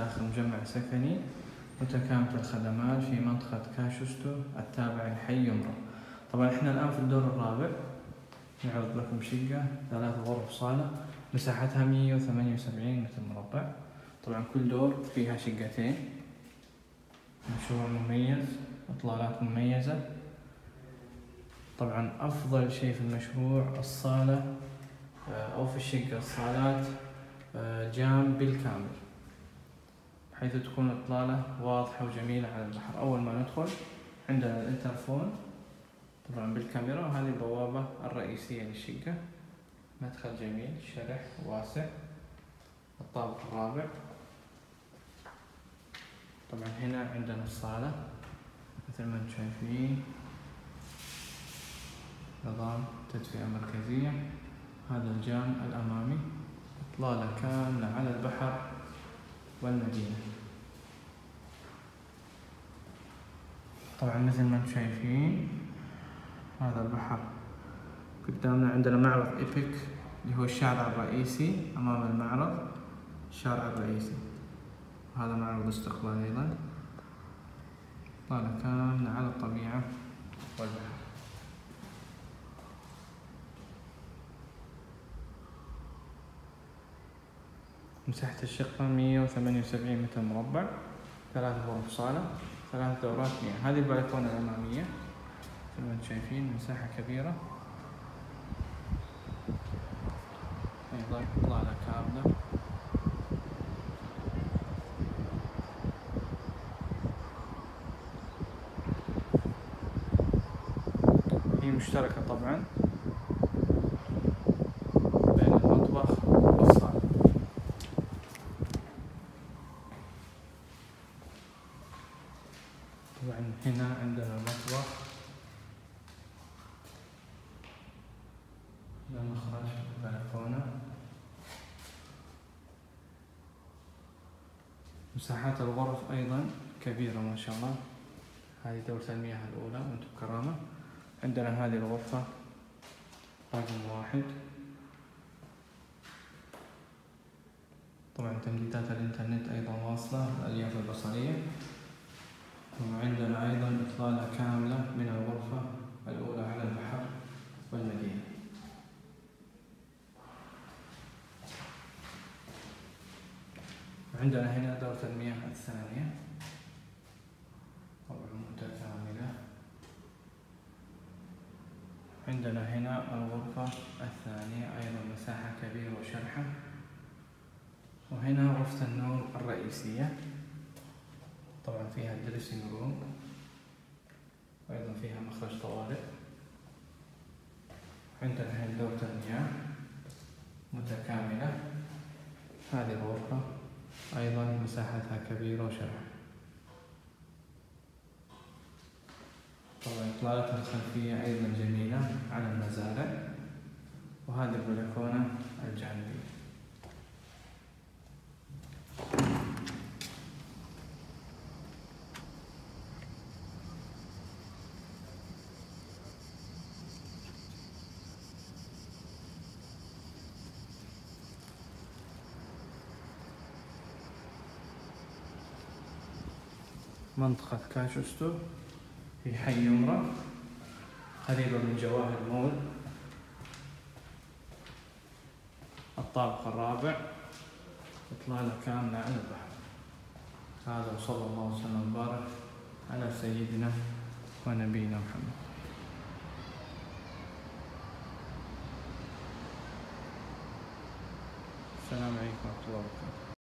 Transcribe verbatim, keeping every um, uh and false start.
داخل مجمع سكني متكامل الخدمات في منطقة كاشوستو التابع لحي يمرة. طبعا احنا الآن في الدور الرابع، نعرض لكم شقة ثلاث غرف صالة مساحتها مية وثمانية وسبعين متر مربع. طبعا كل دور فيها شقتين، مشروع مميز، إطلالات مميزة. طبعا أفضل شيء في المشروع الصالة أو في الشقة الصالات جام بالكامل، حيث تكون إطلالة واضحة وجميلة على البحر. أول ما ندخل عندنا الانترفون طبعا بالكاميرا، وهذه البوابة الرئيسية للشقة. مدخل جميل شرح واسع. الطابق الرابع. طبعا هنا عندنا الصالة مثل ما انتم شايفين، نظام تدفئة مركزية. هذا الجام الأمامي، إطلالة كاملة على البحر والمدينة. طبعا مثل ما انتم شايفين هذا البحر قدامنا. عندنا معرض إيبك اللي هو الشارع الرئيسي. أمام المعرض الشارع الرئيسي، وهذا معرض استقبال أيضا. إطلالة كاملة على الطبيعة والبحر. مساحة الشقة مية وثمانية وسبعين متر مربع، ثلاث غرف صالة، ثلاث دورات مياه. هذه البلكونة الأمامية مثل ما انتم شايفين، مساحة كبيرة. أيضا إطلالة كاملة. هي مشتركة طبعا بين المطبخ والصالة. طبعا هنا عندنا المطبخ، هذا مخرج البلكونة. مساحات الغرف أيضا كبيرة ما شاء الله. هذه دورة المياه الأولى وانتم بكرامة. عندنا هذه الغرفة رقم واحد. طبعا تمديدات الإنترنت أيضا واصلة، الألياف البصرية. وعندنا أيضا إطلالة كاملة من الغرفة الأولى على البحر والمدينة. عندنا هنا دورة المياه الثانية طبعا متكاملة. عندنا هنا الغرفة الثانية أيضا مساحة كبيرة وشرحة. وهنا غرفة النوم الرئيسية، طبعا فيها دريسنج روم، وأيضا فيها مخرج طوارئ. عندنا هنا دورة المياه متكاملة. هذه الغرفة أيضا مساحتها كبيرة وشرحة. طبعا إطلالتها الخلفية أيضا جميلة على المزارع. وهذه البلكونة الجانبية. منطقة كاشوستو في حي يمرة، قريبة من جواهر مول. الطابق الرابع، إطلالة كاملة على البحر. هذا وصلى الله وسلم وبارك على سيدنا ونبينا محمد. السلام عليكم ورحمة الله وبركاته.